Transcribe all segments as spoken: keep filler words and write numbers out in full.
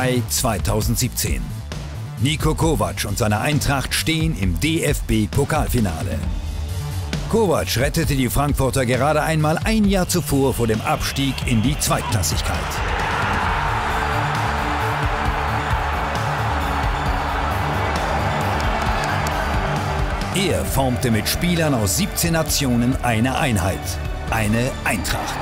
Mai zweitausendsiebzehn. Niko Kovac und seine Eintracht stehen im D F B-Pokalfinale. Kovac rettete die Frankfurter gerade einmal ein Jahr zuvor vor dem Abstieg in die Zweitklassigkeit. Er formte mit Spielern aus siebzehn Nationen eine Einheit, eine Eintracht.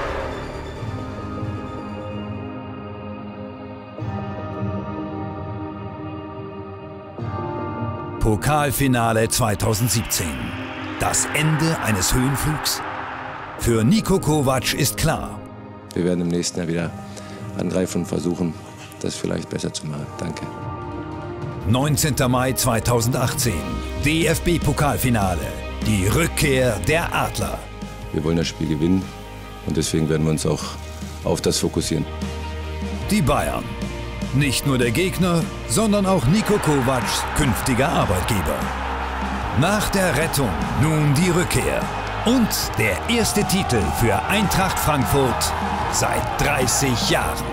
Pokalfinale zweitausendsiebzehn. Das Ende eines Höhenflugs? Für Niko Kovac ist klar. Wir werden im nächsten Jahr wieder angreifen und versuchen, das vielleicht besser zu machen. Danke. neunzehnter Mai zweitausendachtzehn. D F B-Pokalfinale. Die Rückkehr der Adler. Wir wollen das Spiel gewinnen und deswegen werden wir uns auch auf das fokussieren. Die Bayern. Nicht nur der Gegner, sondern auch Niko Kovacs künftiger Arbeitgeber. Nach der Rettung nun die Rückkehr. Und der erste Titel für Eintracht Frankfurt seit dreißig Jahren.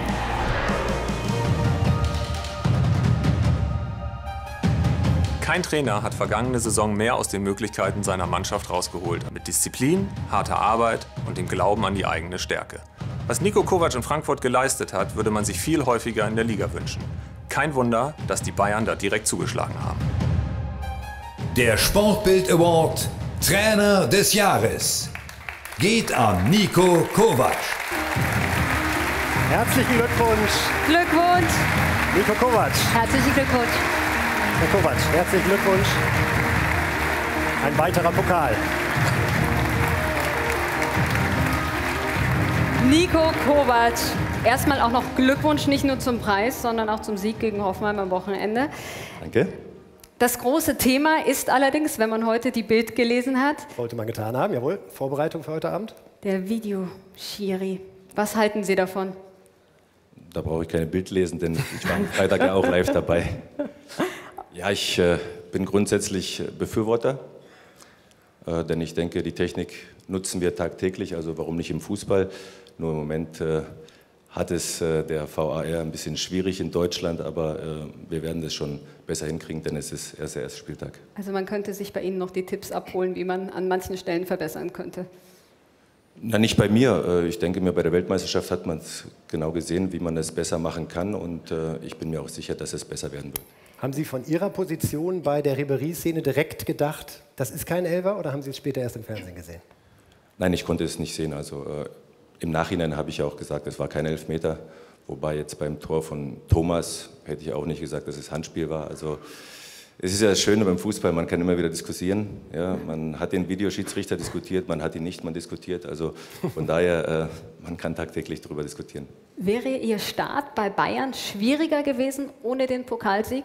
Kein Trainer hat vergangene Saison mehr aus den Möglichkeiten seiner Mannschaft rausgeholt. Mit Disziplin, harter Arbeit und dem Glauben an die eigene Stärke. Was Niko Kovac in Frankfurt geleistet hat, würde man sich viel häufiger in der Liga wünschen. Kein Wunder, dass die Bayern da direkt zugeschlagen haben. Der Sportbild Award Trainer des Jahres geht an Niko Kovac. Herzlichen Glückwunsch. Glückwunsch. Niko Kovac. Herzlichen Glückwunsch. Herr Kovac, herzlichen Glückwunsch. Ein weiterer Pokal. Niko Kovac. Erstmal auch noch Glückwunsch, nicht nur zum Preis, sondern auch zum Sieg gegen Hoffenheim am Wochenende. Danke. Das große Thema ist allerdings, wenn man heute die Bild gelesen hat, Wollte man getan haben, jawohl. Vorbereitung für heute Abend. der Videoschiri. Was halten Sie davon? Da brauche ich keine Bild lesen, denn ich war am Freitag ja auch live dabei. Ja, ich äh, bin grundsätzlich Befürworter, äh, denn ich denke, die Technik nutzen wir tagtäglich, also warum nicht im Fußball? Nur im Moment äh, hat es äh, der V A R ein bisschen schwierig in Deutschland, aber äh, wir werden das schon besser hinkriegen, denn es ist erst der erste Spieltag. Also man könnte sich bei Ihnen noch die Tipps abholen, wie man an manchen Stellen verbessern könnte. Na, nicht bei mir. Ich denke mir, bei der Weltmeisterschaft hat man es genau gesehen, wie man es besser machen kann und äh, ich bin mir auch sicher, dass es besser werden wird. Haben Sie von Ihrer Position bei der Ribéry-Szene direkt gedacht, das ist kein Elfer, oder haben Sie es später erst im Fernsehen gesehen? Nein, ich konnte es nicht sehen. Also äh, im Nachhinein habe ich ja auch gesagt, es war kein Elfmeter. Wobei jetzt beim Tor von Thomas hätte ich auch nicht gesagt, dass es Handspiel war. Also es ist ja das Schöne beim Fußball, man kann immer wieder diskutieren. Ja, man hat den Videoschiedsrichter diskutiert, man hat ihn nicht mal diskutiert. Also von daher, äh, man kann tagtäglich darüber diskutieren. Wäre Ihr Start bei Bayern schwieriger gewesen ohne den Pokalsieg?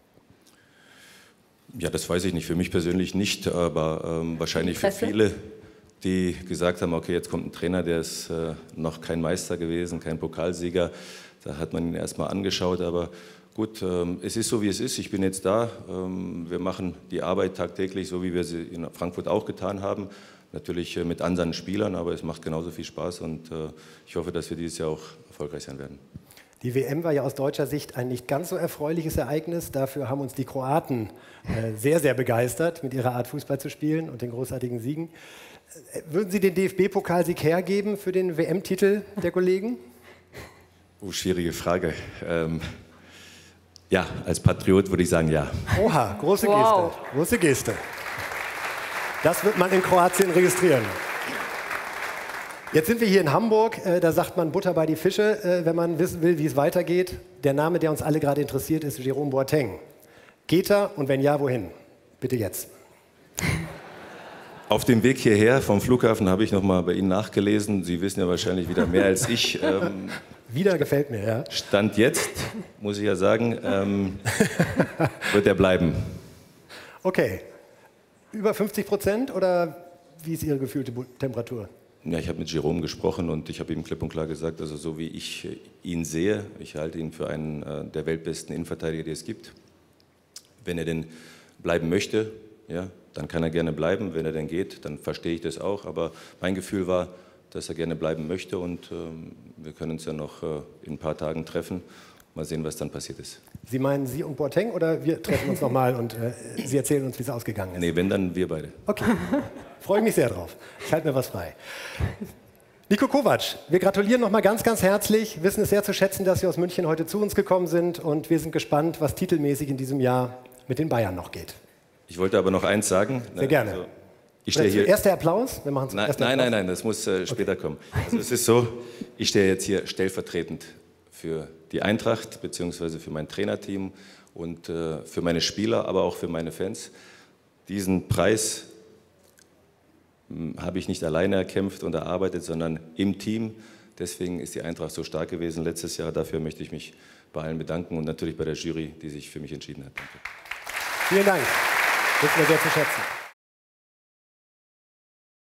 Ja, das weiß ich nicht. Für mich persönlich nicht, aber ähm, wahrscheinlich für viele, die gesagt haben, okay, jetzt kommt ein Trainer, der ist äh, noch kein Meister gewesen, kein Pokalsieger. Da hat man ihn erstmal angeschaut, aber gut, ähm, es ist so, wie es ist. Ich bin jetzt da. Ähm, wir machen die Arbeit tagtäglich, so wie wir sie in Frankfurt auch getan haben. Natürlich äh, mit anderen Spielern, aber es macht genauso viel Spaß und äh, ich hoffe, dass wir dieses Jahr auch erfolgreich sein werden. Die W M war ja aus deutscher Sicht ein nicht ganz so erfreuliches Ereignis. Dafür haben uns die Kroaten äh, sehr, sehr begeistert, mit ihrer Art Fußball zu spielen und den großartigen Siegen. Äh, würden Sie den D F B-Pokalsieg hergeben für den W M-Titel der Kollegen? Oh, schwierige Frage. Ähm, ja, als Patriot würde ich sagen, ja. Oha, große Wow. Geste. Große Geste. Das wird man in Kroatien registrieren. Jetzt sind wir hier in Hamburg, äh, da sagt man Butter bei die Fische, äh, wenn man wissen will, wie es weitergeht. Der Name, der uns alle gerade interessiert, ist Jerome Boateng. Geht er und wenn ja, wohin? Bitte jetzt. Auf dem Weg hierher vom Flughafen habe ich noch mal bei Ihnen nachgelesen. Sie wissen ja wahrscheinlich wieder mehr als ich. Ähm, Wieder gefällt mir, ja. Stand jetzt, muss ich ja sagen, ähm, wird er bleiben. Okay. Über fünfzig Prozent oder wie ist Ihre gefühlte Temperatur? Ja, ich habe mit Jerome gesprochen und ich habe ihm klipp und klar gesagt, also so wie ich ihn sehe, ich halte ihn für einen äh, der weltbesten Innenverteidiger, die es gibt. Wenn er denn bleiben möchte, ja, dann kann er gerne bleiben. Wenn er denn geht, dann verstehe ich das auch. Aber mein Gefühl war, dass er gerne bleiben möchte und ähm, wir können uns ja noch äh, in ein paar Tagen treffen mal sehen, was dann passiert ist. Sie meinen Sie und Boateng oder wir treffen uns nochmal und äh, Sie erzählen uns, wie es ausgegangen ist? Nee, wenn, dann wir beide. Okay, freue mich sehr drauf. Ich halte mir was frei. Niko Kovac, wir gratulieren nochmal ganz, ganz herzlich, wissen es sehr zu schätzen, dass Sie aus München heute zu uns gekommen sind und wir sind gespannt, was titelmäßig in diesem Jahr mit den Bayern noch geht. Ich wollte aber noch eins sagen. Sehr gerne. Also, ich stehe hier. Erster Applaus? Wir machen es Nein, nein, nein, nein, das muss äh, später okay. kommen. Also es ist so, ich stehe jetzt hier stellvertretend für die Eintracht bzw. für mein Trainerteam und äh, für meine Spieler, aber auch für meine Fans. Diesen Preis mh, habe ich nicht alleine erkämpft und erarbeitet, sondern im Team. Deswegen ist die Eintracht so stark gewesen letztes Jahr. Dafür möchte ich mich bei allen bedanken und natürlich bei der Jury, die sich für mich entschieden hat. Danke. Vielen Dank. Das ist mir sehr zu schätzen.